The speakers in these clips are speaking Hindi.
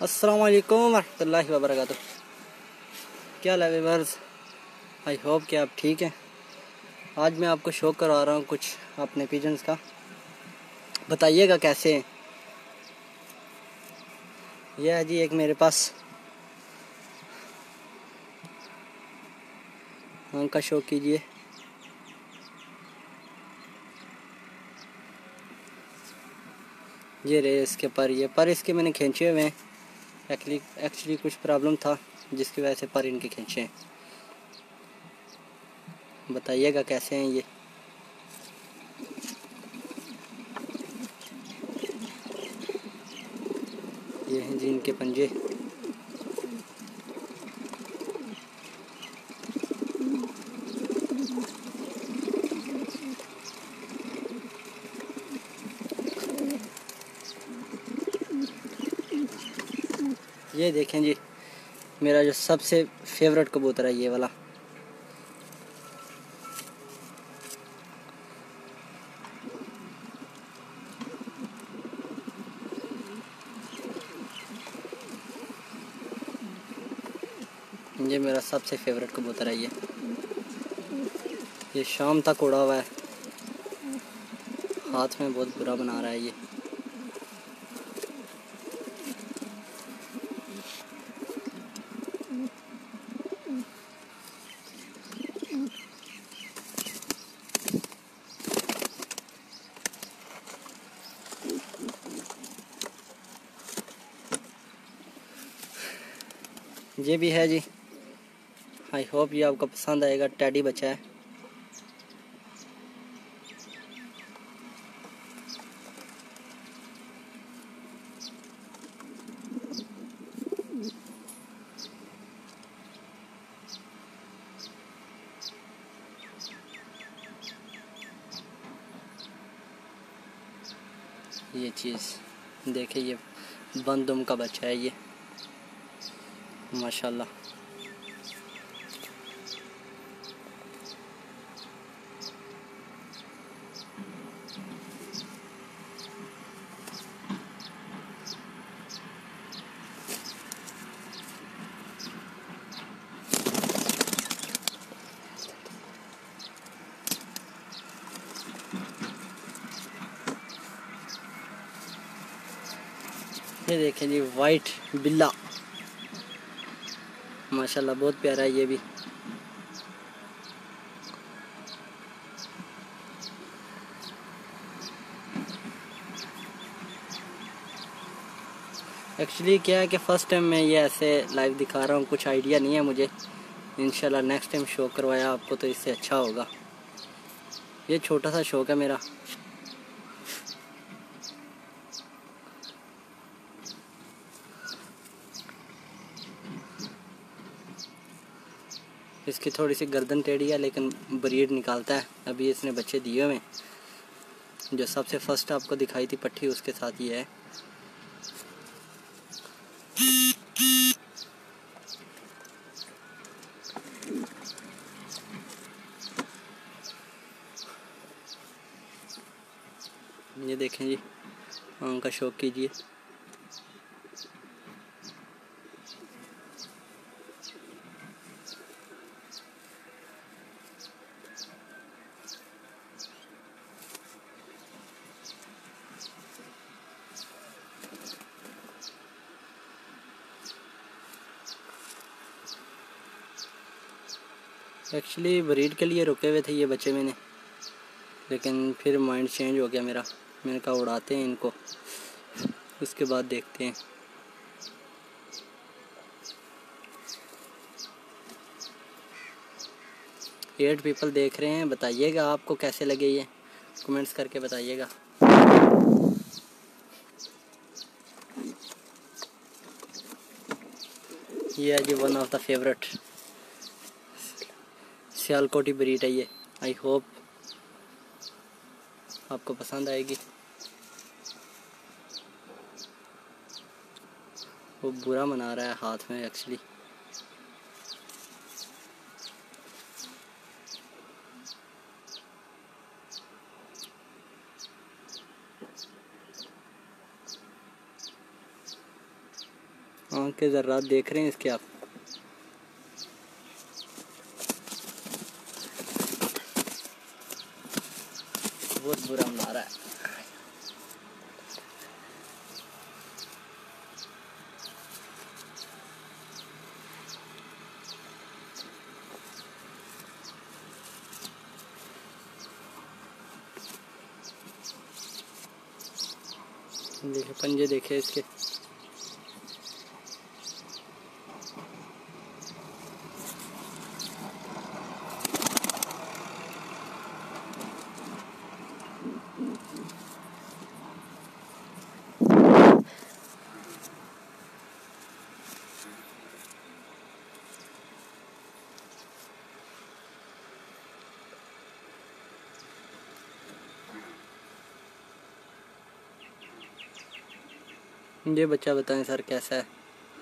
अस्सलाम वालेकुम वरहमतुल्लाहि वबरकातुह। क्या हाल है व्यूअर्स, आई होप कि आप ठीक हैं। आज मैं आपको शो करवा रहा हूँ कुछ अपने पिजन्स का, बताइएगा कैसे हैं। यह है जी एक मेरे पास उनका शो कीजिए। ये रहे इसके पर, ये पर इसके मैंने खींचे हुए हैं। एक्चुअली कुछ प्रॉब्लम था जिसकी वजह से पर इनके खींचे हैं। बताइएगा कैसे हैं ये हैं जी इनके पंजे। ये देखें जी मेरा जो सबसे फेवरेट कबूतर है ये वाला। ये मेरा सबसे फेवरेट कबूतर है ये शाम तक उड़ा हुआ है, हाथ में बहुत बुरा बना रहा है ये भी है जी। आई होप ये आपको पसंद आएगा। टैडी बच्चा है। ये चीज़ देखिए, ये बंदुम का बच्चा है ये, माशाल्लाह। ये देखें जी वाइट बिल्ला, माशाल्लाह बहुत प्यारा है ये भी। एक्चुअली क्या है कि फ़र्स्ट टाइम मैं ये ऐसे लाइव दिखा रहा हूँ, कुछ आइडिया नहीं है मुझे। इंशाल्लाह नेक्स्ट टाइम शो करवाया आपको तो इससे अच्छा होगा। ये छोटा सा शौक है मेरा। इसकी थोड़ी सी गर्दन टेढ़ी है लेकिन ब्रीड निकालता है। अभी इसने बच्चे दिए हुए हैं। जो सबसे फर्स्ट आपको दिखाई थी पट्टी, उसके साथ ये है। ये देखें जी, उनका शौक कीजिए। एक्चुअली ब्रीड के लिए रुके हुए थे ये बच्चे मैंने, लेकिन फिर माइंड चेंज हो गया मेरा। मैंने कहा उड़ाते हैं इनको, उसके बाद देखते हैं। 8 पीपल देख रहे हैं, बताइएगा आपको कैसे लगे ये, कमेंट्स करके बताइएगा। ये है जी one of the favourite Sialkoti breed है ये। आई होप आपको पसंद आएगी। वो बुरा मना रहा है हाथ में एक्चुअली। आँख के ज़र्रात देख रहे हैं इसके आप। बहुत बुरा मारा है। देखिए पंजे देखे इसके। ये बच्चा बताएं सर कैसा है।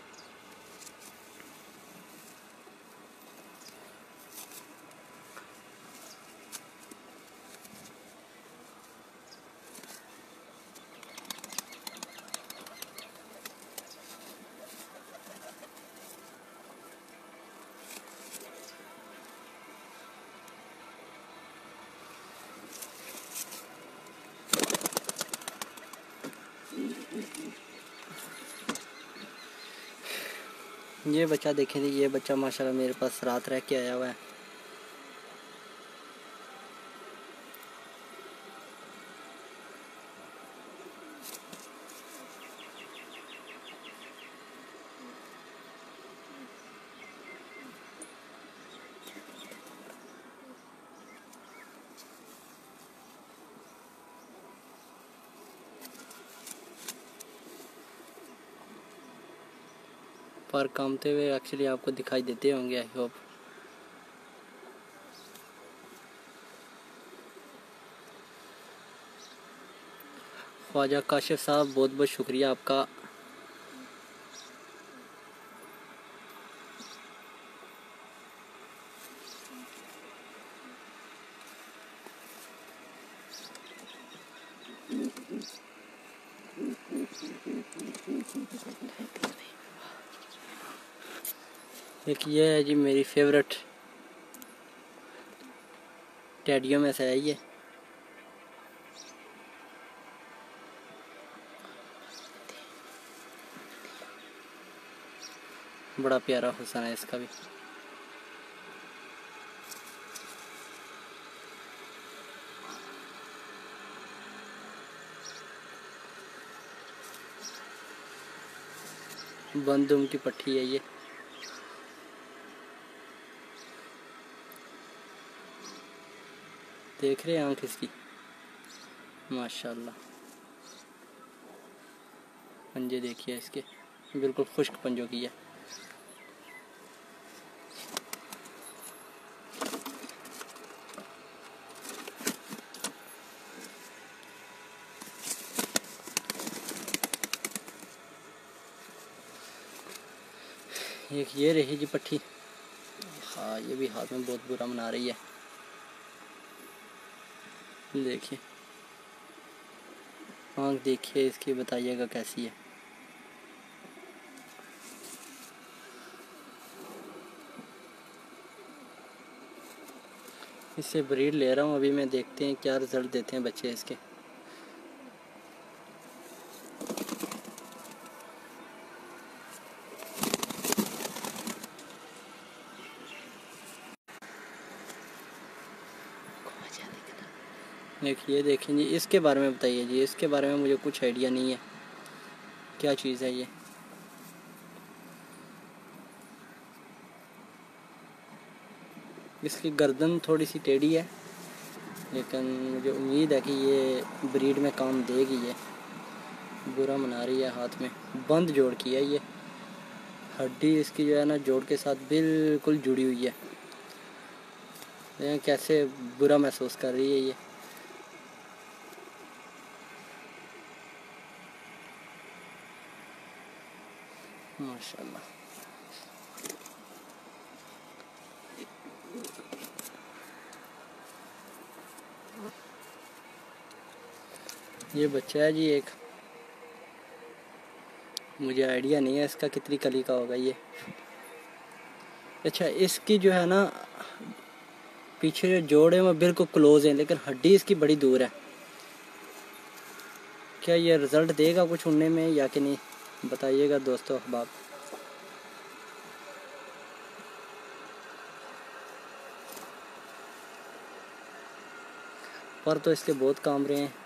ये बच्चा देखें, ये बच्चा माशाल्लाह मेरे पास रात रह के आया हुआ है। पर कामते हुए एक्चुअली आपको दिखाई देते होंगे, आई होप। ख्वाजा काशिफ साहब बहुत बहुत शुक्रिया आपका। एक ये है जी मेरी फेवरेट टेडियो में से है ये। बड़ा प्यारा हुसन है इसका भी। बंदूम की पट्टी है ये। देख रहे हैं आँख इसकी माशाल्लाह। पंजे देखिए इसके, बिल्कुल खुश्क पंजों की है। एक ये रही जी पट्टी। हाँ ये भी हाथ में बहुत बुरा मना रही है। देखिए आँख देखिए इसकी, बताइएगा कैसी है। इससे ब्रीड ले रहा हूँ अभी मैं, देखते हैं क्या रिज़ल्ट देते हैं बच्चे इसके। एक ये देखें जी, इसके बारे में बताइए जी। इसके बारे में मुझे कुछ आइडिया नहीं है, क्या चीज़ है ये। इसकी गर्दन थोड़ी सी टेढ़ी है, लेकिन मुझे उम्मीद है कि ये ब्रीड में काम देगी। ये बुरा मना रही है, हाथ में बंद जोड़ की है ये। हड्डी इसकी जो है ना जोड़ के साथ बिल्कुल जुड़ी हुई है। कैसे बुरा महसूस कर रही है ये। माशाल्लाह। ये बच्चा है जी एक, मुझे आइडिया नहीं है इसका कितनी कली का होगा ये। अच्छा, इसकी जो है ना पीछे जो जोड़ है वो बिल्कुल क्लोज है, लेकिन हड्डी इसकी बड़ी दूर है। क्या ये रिज़ल्ट देगा कुछ उड़ने में या कि नहीं, बताइएगा दोस्तों अहबाब। पर तो इसके बहुत काम रहे हैं।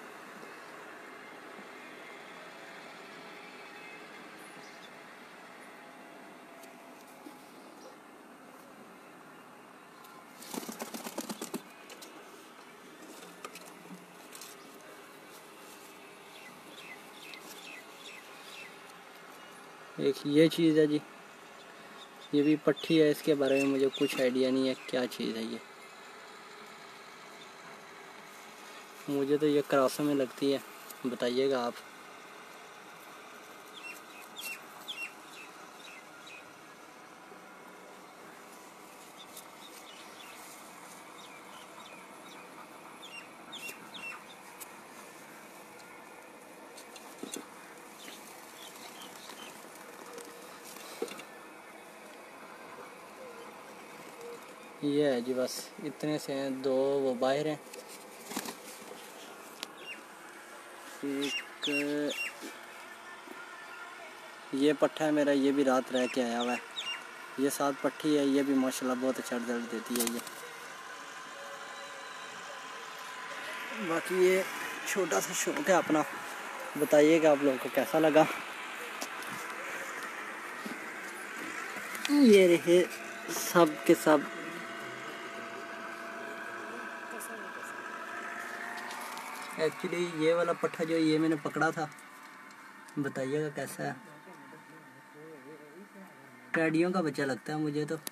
एक ये चीज़ है जी, ये भी पट्टी है, इसके बारे में मुझे कुछ आइडिया नहीं है क्या चीज़ है ये। मुझे तो ये क्रासों में लगती है, बताइएगा आप। ये है जी, बस इतने से हैं। दो वो बाहर हैं, एक ये पट्ठा है मेरा, ये भी रात रह के आया हुआ है। ये 7 पट्टी है, ये भी माशाल्लाह बहुत अच्छा रिजल्ट देती है ये। बाकी ये छोटा सा शौक है अपना, बताइएगा आप लोगों को कैसा लगा। ये रहे सब के सब। एक्चुअली ये वाला पट्ठा जो ये मैंने पकड़ा था, बताइएगा कैसा है। टैडियों का बच्चा लगता है मुझे तो।